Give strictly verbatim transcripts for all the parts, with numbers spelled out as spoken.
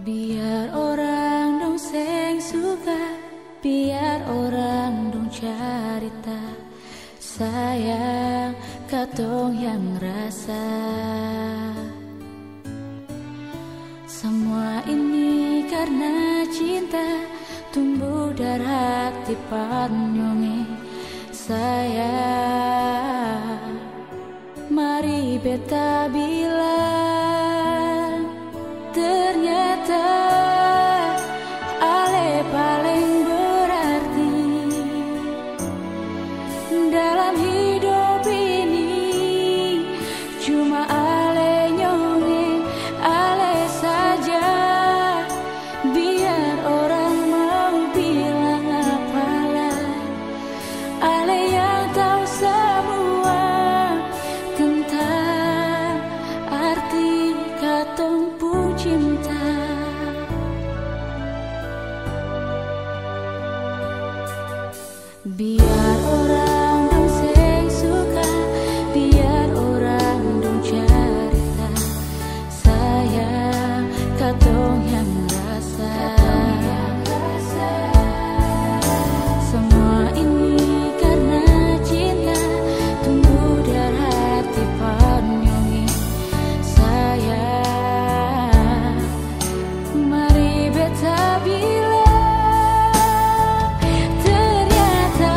Biar orang dong seng suka, biar orang dong carita, sayang katong yang rasa. Semua ini karena cinta tumbuh dari hati panyonge. Sayang, mari beta bilang, ternyata ale paling berarti dalam hidup ini. Cuma ale nyonge, ale saja. Biar orang mau bilang apalah, ale yang tahu semua tentang arti katong pun cinta. Biar orang dong seng suka, biar orang dong carita, sayang katong yang rasa. Semua ini karena cinta tumbuh dari hati panyonge. Sayang, mari beta bilang, ternyata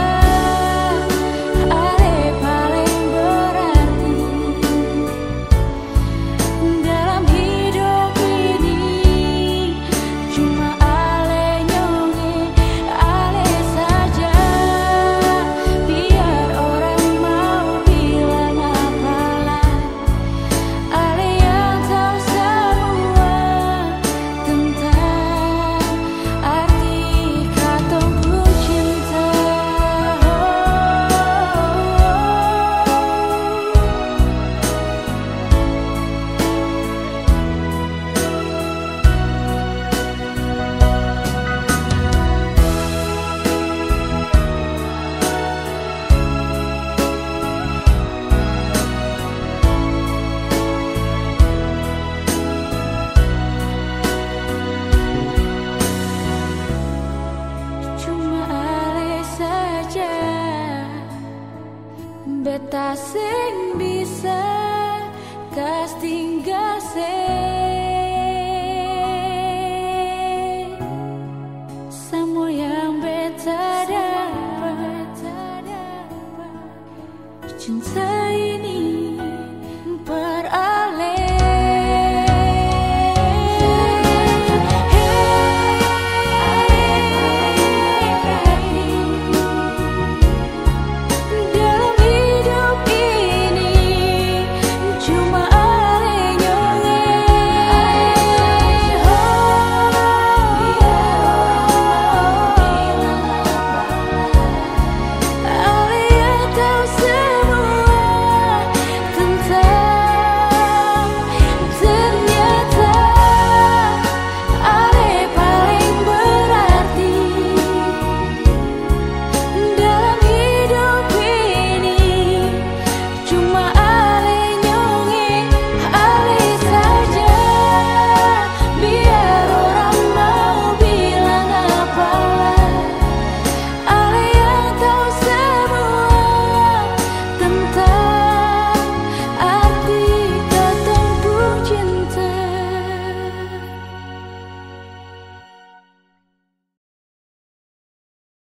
ale paling berarti dalam hidup ini. Cuma ale nyonge, ale saja. Biar orang mau bilang apalah, ale yang tahu semua tentang arti katong pun cinta. Cuma ale saja, beta